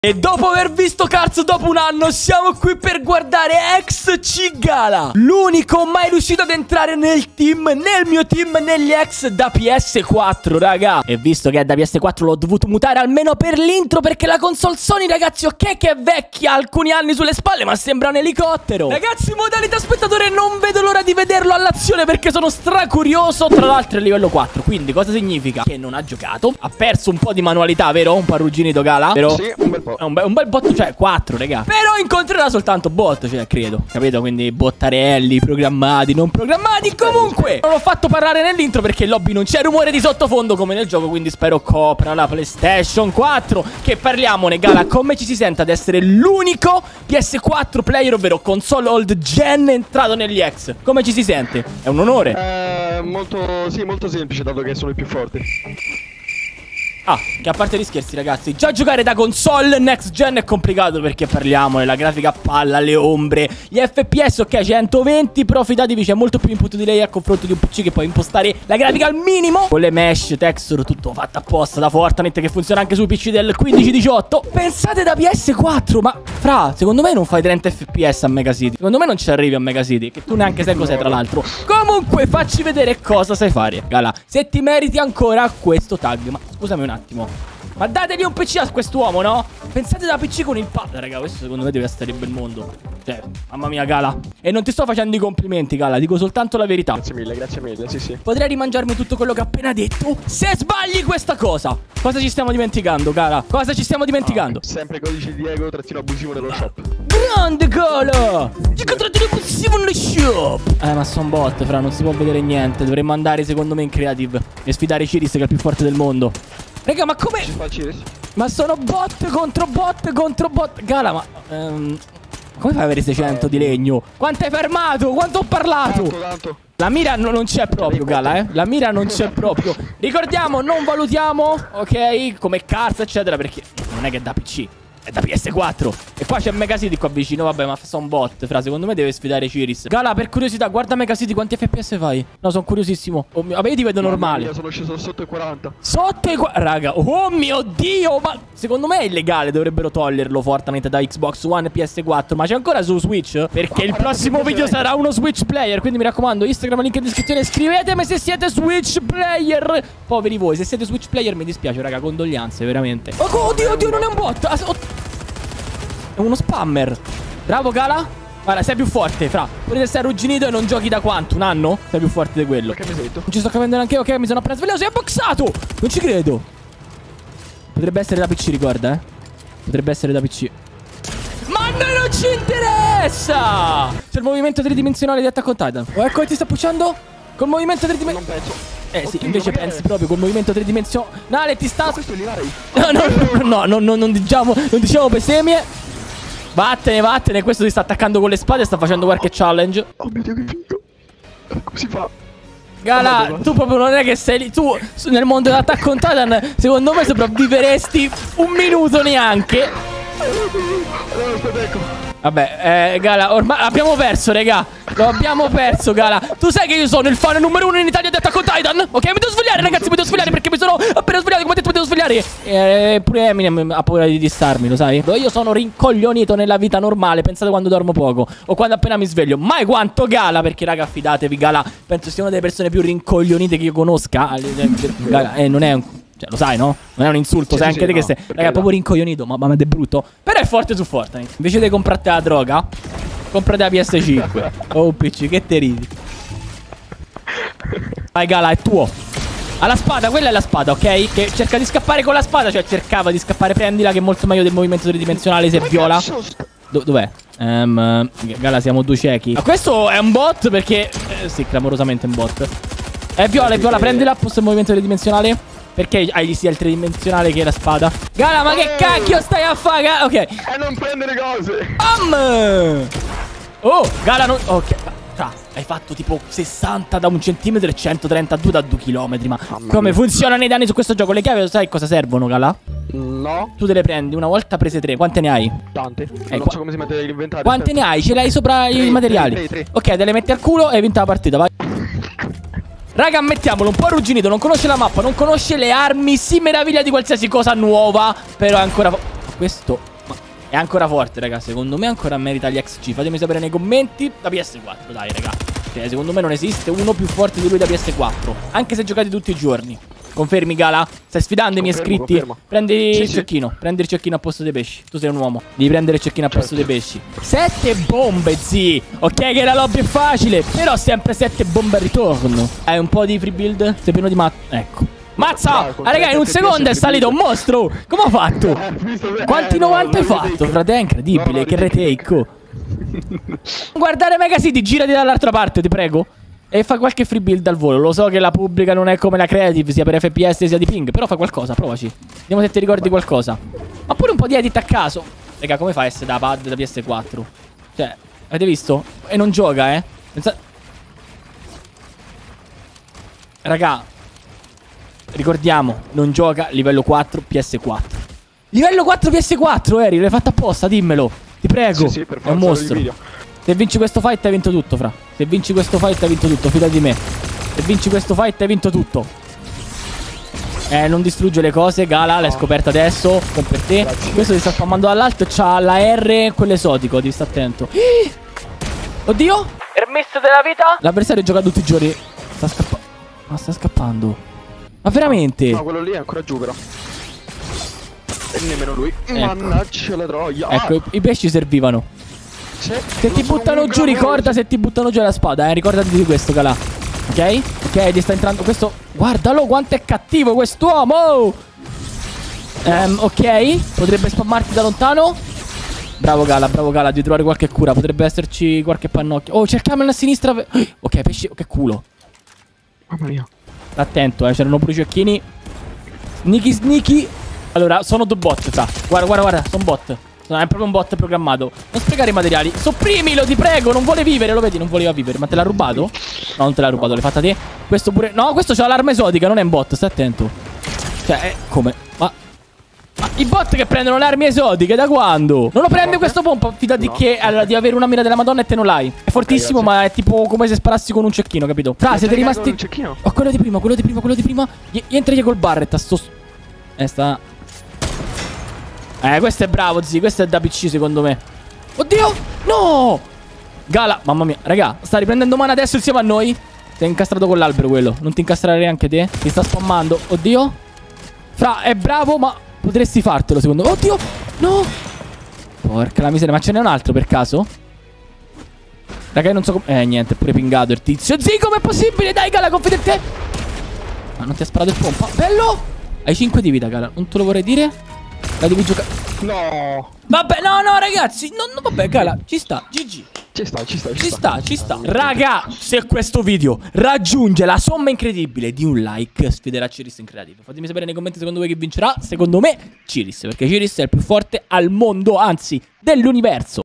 E dopo aver visto Cars dopo un anno, siamo qui per guardare XC Gala, l'unico mai riuscito ad entrare nel team, nel mio team, negli ex da PS4, raga. E visto che è da PS4 l'ho dovuto mutare almeno per l'intro, perché la console Sony, ragazzi, ok che è vecchia, ha alcuni anni sulle spalle, ma sembra un elicottero. Ragazzi, modalità spettatore, non vedo l'ora di vederlo all'azione perché sono stracurioso. Tra l'altro è livello 4, quindi cosa significa? Che non ha giocato, ha perso un po' di manualità, vero? Un po' arrugginito Gala, vero? Sì, un bel po'. È un bel bot, cioè 4, raga. Però incontrerà soltanto bot, cioè credo, capito? Quindi bottarelli, programmati, non programmati. Comunque non l'ho fatto parlare nell'intro perché in lobby non c'è rumore di sottofondo come nel gioco, quindi spero copra la PlayStation 4. Che parliamone, Gala, come ci si sente ad essere l'unico PS4 player, ovvero console old gen, entrato negli ex? Come ci si sente? È un onore. Molto semplice, dato che sono i più forti. Ah, che a parte gli scherzi, ragazzi, già giocare da console next gen è complicato perché parliamone, la grafica a palla, le ombre, gli FPS, ok, 120, però fidatevi, c'è molto più input delay a confronto di un PC che puoi impostare la grafica al minimo, con le mesh, texture, tutto fatto apposta da Fortnite, che funziona anche sui PC del 15-18. Pensate da PS4, ma fra, secondo me non fai 30 FPS a Mega City, secondo me non ci arrivi a Mega City, che tu neanche sai cos'è tra l'altro. Comunque facci vedere cosa sai fare, Gala, se ti meriti ancora questo tag. Ma scusami un attimo, ma dategli un PC a quest'uomo, no? Pensate da PC con il pad, raga, questo secondo me deve essere il bel mondo. Cioè, mamma mia, Gala. E non ti sto facendo i complimenti, Gala, dico soltanto la verità. Grazie mille, sì sì. Potrei rimangiarmi tutto quello che ho appena detto se sbagli questa cosa. Cosa ci stiamo dimenticando, Gala? Cosa ci stiamo dimenticando? Sempre codice Diego, trattino abusivo nello shop. Grande, Gala! Dico trattino abusivo nello shop. Ma sono bot, fra, non si può vedere niente. Dovremmo andare, secondo me, in creative e sfidare Ciris, che è il più forte del mondo. Raga, ma come? Ma sono bot contro bot contro bot. Gala, ma come fai ad avere 600 di legno? Quanto hai fermato? Quanto ho parlato? Tanto. La mira non c'è proprio, Gala, la mira non c'è proprio. Ricordiamo, non valutiamo, ok, come Cars, eccetera, perché non è che è da PC, è da PS4. E qua c'è Mega City qua vicino. Vabbè, ma sono bot, fra, secondo me deve sfidare Ciris. Gala, per curiosità, guarda Mega City, quanti FPS fai? No, sono curiosissimo. Oh mio, vabbè, io ti vedo normale. Io sono sceso sotto i 40. Sotto i 40, raga. Oh mio Dio, ma secondo me è illegale, dovrebbero toglierlo Fortnite da Xbox One e PS4. Ma c'è ancora su Switch? Perché il prossimo video sarà uno Switch player. Quindi mi raccomando, Instagram, link in descrizione. Scrivetemi se siete Switch player. Poveri voi, se siete Switch player mi dispiace, raga, condoglianze, veramente. Oh, oddio, oddio, non è un bot. È uno spammer. Bravo, Gala. Guarda, sei più forte, fra. Pure se sei arrugginito e non giochi da quanto? Un anno? Sei più forte di quello. Che mi sento? Non ci sto capendo neanche io, ok, mi sono appena svegliato. Sei boxato. Non ci credo. Potrebbe essere da PC, ricorda, Potrebbe essere da PC. Ma a noi non ci interessa. C'è il movimento tridimensionale di Attack on Titan. Oh, ecco che ti sta pushando col movimento tridimensionale. Non penso. Sì, invece pensi proprio col movimento tridimensionale. Ti sta... Questo li dai? No, non diciamo bestemmie. Vattene, questo ti sta attaccando con le spade e sta facendo qualche challenge. Oh mio Dio, che figo. Come si fa? Gala, tu proprio non è che sei lì. Tu nel mondo dell'Attack on Titan, secondo me sopravviveresti un minuto neanche. Allora, aspetta, ecco. Vabbè, Gala, ormai abbiamo perso, raga. Lo abbiamo perso, Gala. Tu sai che io sono il fan numero 1 in Italia di Attack on Titan? Ok, mi devo svegliare, ragazzi, mi devo svegliare perché mi sono appena svegliato, come ho detto, mi devo svegliare. Pure Eminem ha paura di dissarmi, lo sai? Io sono rincoglionito nella vita normale. Pensate quando dormo poco o quando appena mi sveglio. Mai quanto Gala, perché, raga, fidatevi, Gala, penso sia una delle persone più rincoglionite che io conosca. Gala, non è un... Cioè, lo sai, no? Non è un insulto, sai anche te che sei, raga, è proprio rincoglionito, ma è brutto. Però è forte su Fortnite. Invece di comprarti la droga, comprate la PS5 o un PC, che te ridi. Vai, Gala, è tuo. Alla spada, quella è la spada, ok? Che cerca di scappare con la spada, cioè cercava di scappare, prendila, che è molto meglio del movimento tridimensionale se viola. Dov'è? Gala, siamo due ciechi. Ma questo è un bot perché... sì, clamorosamente un bot. Viola, prendila, posto il movimento tridimensionale. Perché hai sia il tridimensionale che la spada? Gala, ma che cacchio stai a fare? Ok. E non prendere cose. Oh, Gala, non... ok. Hai fatto tipo 60 da 1 centimetro e 132 da 2 chilometri. Ma come funzionano i danni su questo gioco? Le chiavi, sai cosa servono, Gala? No. Tu te le prendi, una volta prese 3. Quante ne hai? Tante. Non so come si mette l'inventario. Quante ne hai? Ce l'hai sopra i materiali? 3. Ok, te le metti al culo e hai vinto la partita, vai. Raga, ammettiamolo, un po' arrugginito, non conosce la mappa, non conosce le armi, si meraviglia di qualsiasi cosa nuova, però è ancora... Questo È ancora forte, raga. Secondo me ancora merita gli XG. Fatemi sapere nei commenti. Da PS4, dai, raga. Cioè, secondo me non esiste uno più forte di lui da PS4. Anche se giocate tutti i giorni. Confermi, Gala? Stai sfidando i miei iscritti? Confermo. Prendi il Sì. cecchino. Prendi il cecchino a posto dei pesci. Tu sei un uomo. Devi prendere il cecchino a posto dei pesci. 7 bombe, zi. Ok che la lobby è facile, però sempre 7 bombe al ritorno. Hai un po' di free build? Sei pieno di ecco. Mazza! Raga, in un secondo è salito un mostro. Come ha fatto? Quanti 90 hai fatto, frate? È incredibile. Che retake. Oh. Guardare Mega City, girati dall'altra parte, ti prego. E fa qualche free build al volo. Lo so che la pubblica non è come la creative, sia per FPS sia di ping. Però fa qualcosa, provaci. Vediamo se ti ricordi qualcosa. Ma pure un po' di edit a caso. Raga, come fa a essere da pad da PS4? Cioè, avete visto? E non gioca, eh. Raga, ricordiamo, non gioca livello 4 PS4. Livello 4 PS4, Eri, l'hai fatto apposta, dimmelo. Ti prego. Sì, per è un mostro. Se vinci questo fight hai vinto tutto, fra. Se vinci questo fight hai vinto tutto, fidati di me. Se vinci questo fight hai vinto tutto. Non distrugge le cose, Gala, l'hai scoperta adesso. Con per te. Grazie. Questo ti sta spammando dall'alto e c'ha la R, quello esotico, devi stare attento. Oddio. Hermes della vita. L'avversario gioca tutti i giorni. Sta scappando. Ma sta scappando. Ma veramente? No, quello lì è ancora giù, però. E nemmeno lui. Ecco. Mannaggia la troia. Ecco, i pesci servivano. Se ti buttano giù, ricorda se ti buttano giù la spada, ricordati di questo, Calà. Ok? Ok, ti sta entrando questo. Guardalo quanto è cattivo quest'uomo. Ok, potrebbe spammarti da lontano. Bravo Gala, devi trovare qualche cura. Potrebbe esserci qualche pannocchio. Oh, c'è il camion a sinistra. Ok, pesci, che culo. Mamma mia. Attento, c'erano pure i cecchini. Sneaky. Allora, sono due bot, sa. Guarda, sono bot. È proprio un bot programmato. Non sprecare i materiali. Sopprimilo, ti prego. Non vuole vivere, lo vedi? Non voleva vivere. Ma te l'ha rubato? No, non te l'ha rubato, l'hai fatta te. Questo pure. No, questo c'ha l'arma esotica, non è un bot. Stai attento. Cioè, come? Ma i bot che prendono le armi esotiche, da quando? Non lo prende questo pompa. Fidati che allora, di avere una mira della Madonna e te non l'hai. È fortissimo, ma è tipo come se sparassi con un cecchino, capito? Fra, siete rimasti. Oh, quello di prima. Entri col Barret a sto. Sta. Questo è bravo, zi. Questo è da PC, secondo me. Oddio! No! Gala, mamma mia. Raga, sta riprendendo mana adesso insieme a noi. Ti è incastrato con l'albero quello. Non ti incastrare anche te. Ti sta spammando. Oddio. Fra, è bravo, ma potresti fartelo, secondo me. Oddio! No! Porca la miseria. Ma ce n'è un altro per caso? Raga, io non so come. Niente, è pure pingato il tizio. Zi, com'è possibile? Dai, Gala, confida in te. Ma non ti ha sparato il pompa. Bello! Hai 5 di vita, Gala. Non te lo vorrei dire? La devi giocare. No. Vabbè, no, ragazzi. No, vabbè, Gala, ci sta. GG. Ci sta. Raga, se questo video raggiunge la somma incredibile di un like, sfiderà Ciris in creative. Fatemi sapere nei commenti secondo voi chi vincerà. Secondo me Ciris, perché Ciris è il più forte al mondo, anzi, dell'universo.